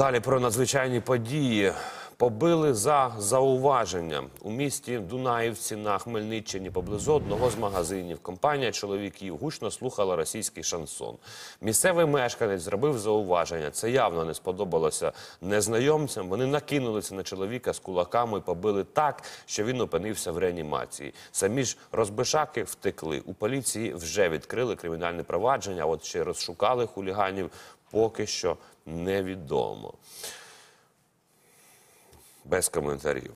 Далі про надзвичайні події. Побили за зауваження. У місті Дунаївці на Хмельниччині поблизу одного з магазинів компанія чоловіків гучно слухала російський шансон. Місцевий мешканець зробив зауваження. Це явно не сподобалося незнайомцям. Вони накинулися на чоловіка з кулаками і побили так, що він опинився в реанімації. Самі ж розбишаки втекли. У поліції вже відкрили кримінальне провадження, а от чи розшукали хуліганів, поки що невідомо. Без коментарів.